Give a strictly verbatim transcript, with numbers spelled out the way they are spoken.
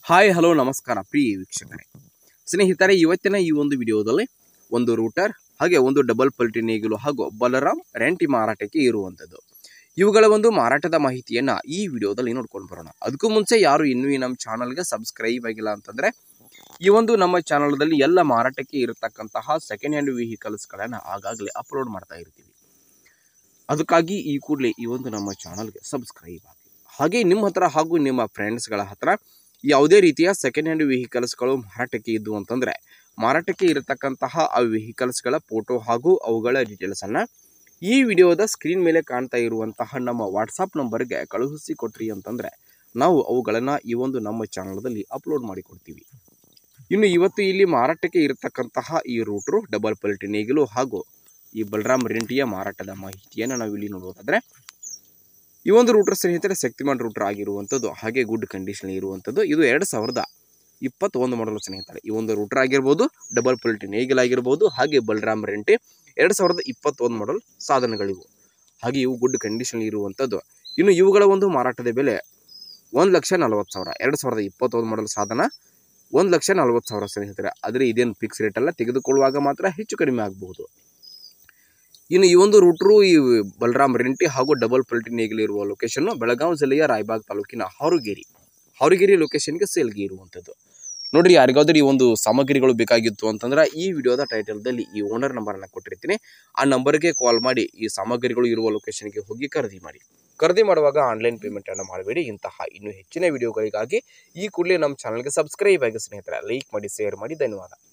Hi hello ನಮಸ್ಕಾರ ಪ್ರಿಯ ವೀಕ್ಷಕರೇ ಸ್ನೇಹಿತರೆ, ಇವತ್ತಿನ ಈ ಒಂದು ವಿಡಿಯೋದಲ್ಲಿ ಒಂದು ರೂಟರ್ ಹಾಗೆ ಒಂದು ಡಬಲ್ ಪಲ್ಟಿ ನೇಗಿಲು ಹಾಗೂ ಬಲರಾಮ್ ರೆಂಟಿ ಮಾರಾಟಕ್ಕೆ ಇರುವಂಥದ್ದು. ಇವುಗಳ ಒಂದು ಮಾರಾಟದ ಮಾಹಿತಿಯನ್ನ ಈ ವಿಡಿಯೋದಲ್ಲಿ ನೋಡ್ಕೊಂಡು ಬರೋಣ. ಅದಕ್ಕೂ ಮುಂಚೆ ಯಾರು ಇನ್ನೂ ಈ ನಮ್ಮ ಚಾನಲ್ಗೆ ಸಬ್ಸ್ಕ್ರೈಬ್ ಆಗಿಲ್ಲ ಅಂತಂದ್ರೆ ಈ ಒಂದು ನಮ್ಮ ಚಾನಲ್ದಲ್ಲಿ ಎಲ್ಲ ಮಾರಾಟಕ್ಕೆ ಇರತಕ್ಕಂತಹ ಸೆಕೆಂಡ್ ಹ್ಯಾಂಡ್ ವೆಹಿಕಲ್ಸ್ಗಳನ್ನು ಆಗಾಗಲೇ ಅಪ್ಲೋಡ್ ಮಾಡ್ತಾ ಇರ್ತೀವಿ. ಅದಕ್ಕಾಗಿ ಈ ಕೂಡಲೇ ಈ ಒಂದು ನಮ್ಮ ಚಾನಲ್ಗೆ ಸಬ್ಸ್ಕ್ರೈಬ್ ಆಗಿ, ಹಾಗೆ ನಿಮ್ಮ ಹತ್ರ ಹಾಗೂ ನಿಮ್ಮ ಫ್ರೆಂಡ್ಸ್ಗಳ ಹತ್ರ ಯಾವುದೇ ರೀತಿಯ ಸೆಕೆಂಡ್ ಹ್ಯಾಂಡ್ ವೆಹಿಕಲ್ಸ್ಗಳು ಮಾರಾಟಕ್ಕೆ ಇದ್ದು ಅಂತಂದರೆ ಮಾರಾಟಕ್ಕೆ ಇರತಕ್ಕಂತಹ ಆ ವೆಹಿಕಲ್ಸ್ಗಳ ಫೋಟೋ ಹಾಗೂ ಅವುಗಳ ಡೀಟೇಲ್ಸನ್ನು ಈ ವಿಡಿಯೋದ ಸ್ಕ್ರೀನ್ ಮೇಲೆ ಕಾಣ್ತಾ ಇರುವಂತಹ ನಮ್ಮ ವಾಟ್ಸಪ್ ನಂಬರ್ಗೆ ಕಳುಹಿಸಿ ಕೊಟ್ರಿ ಅಂತಂದರೆ ನಾವು ಅವುಗಳನ್ನು ಈ ಒಂದು ನಮ್ಮ ಚಾನಲ್ದಲ್ಲಿ ಅಪ್ಲೋಡ್ ಮಾಡಿಕೊಡ್ತೀವಿ. ಇನ್ನು ಇವತ್ತು ಇಲ್ಲಿ ಮಾರಾಟಕ್ಕೆ ಇರತಕ್ಕಂತಹ ಈ ರೂಟ್ರು ಡಬಲ್ ಪಲ್ಟಿ ನೇಗಿಲು ಹಾಗೂ ಈ ಬಲರಾಮ್ ರೆಂಟಿಯ ಮಾರಾಟದ ಮಾಹಿತಿಯನ್ನು ನಾವು ಇಲ್ಲಿ ನೋಡೋದಾದರೆ, ಈ ಒಂದು ರೂಟರ್ ಸ್ನೇಹಿತರೆ ಶಕ್ತಿಮಾನ್ ರೂಟರ್ ಆಗಿರುವಂಥದ್ದು, ಹಾಗೆ ಗುಡ್ ಕಂಡೀಷನ್ ಇರುವಂಥದ್ದು. ಇದು ಎರಡು ಸಾವಿರದ ಇಪ್ಪತ್ತೊಂದು ಮಾಡಲು ಸ್ನೇಹಿತರೆ. ಈ ಒಂದು ರೂಟರ್ ಆಗಿರ್ಬೋದು, ಡಬಲ್ ಪಲ್ಟಿ ನೇಗಿಲ್ ಆಗಿರ್ಬೋದು, ಹಾಗೆ ಬಲರಾಮ್ ರೆಂಟಿ ಎರಡು ಸಾವಿರದ ಇಪ್ಪತ್ತೊಂದು ಮಾಡಲ್ ಸಾಧನಗಳಿವು. ಹಾಗೆ ಇವು ಗುಡ್ ಕಂಡೀಷನ್ ಇರುವಂಥದ್ದು. ಇನ್ನು ಇವುಗಳ ಒಂದು ಮಾರಾಟದ ಬೆಲೆ ಒಂದು ಲಕ್ಷ ನಲವತ್ತು ಸಾವಿರ ಎರಡು ಸಾವಿರದ ಇಪ್ಪತ್ತೊಂದು ಮಾಡಲ್ ಸಾಧನ ಒಂದು ಲಕ್ಷ ನಲವತ್ತು ಸಾವಿರ ಸ್ನೇಹಿತರೆ. ಆದರೆ ಇದೇನು ಫಿಕ್ಸ್ ರೇಟ್ ಅಲ್ಲ, ತೆಗೆದುಕೊಳ್ಳುವಾಗ ಮಾತ್ರ ಹೆಚ್ಚು ಕಡಿಮೆ ಆಗಬಹುದು. ಇನ್ನು ಈ ಒಂದು ರೂಟ್ರು ಈ ಬಲರಾಮ್ ರೆಂಟಿ ಹಾಗೂ ಡಬಲ್ ಪಲ್ಟಿ ನೇಗಿಲ್ ಇರುವ ಲೊಕೇಶನ್ ಬೆಳಗಾವಿ ಜಿಲ್ಲೆಯ ರಾಯಬಾಗ್ ತಾಲೂಕಿನ ಹಾರುಗೇರಿ ಹಾರುಗೇರಿ ಲೊಕೇಶನ್ಗೆ ಸೇಲ್ಗೆ ಇರುವಂಥದ್ದು. ನೋಡ್ರಿ, ಯಾರಿಗಾದ್ರೂ ಈ ಒಂದು ಸಾಮಗ್ರಿಗಳು ಬೇಕಾಗಿತ್ತು ಅಂತಂದ್ರೆ ಈ ವಿಡಿಯೋದ ಟೈಟಲ್ದಲ್ಲಿ ಈ ಓನರ್ ನಂಬರನ್ನು ಕೊಟ್ಟಿರ್ತೀನಿ. ಆ ನಂಬರ್ಗೆ ಕಾಲ್ ಮಾಡಿ ಈ ಸಾಮಗ್ರಿಗಳು ಇರುವ ಲೊಕೇಶನ್ಗೆ ಹೋಗಿ ಖರೀದಿ ಮಾಡಿ. ಖರೀದಿ ಮಾಡುವಾಗ ಆನ್ಲೈನ್ ಪೇಮೆಂಟನ್ನು ಮಾಡಬೇಡಿ. ಇಂತಹ ಇನ್ನೂ ಹೆಚ್ಚಿನ ವಿಡಿಯೋಗಳಿಗಾಗಿ ಈ ಕೂಡಲೇ ನಮ್ಮ ಚಾನಲ್ಗೆ ಸಬ್ಸ್ಕ್ರೈಬ್ ಆಗಿ ಸ್ನೇಹಿತರೆ. ಲೈಕ್ ಮಾಡಿ, ಶೇರ್ ಮಾಡಿ. ಧನ್ಯವಾದ.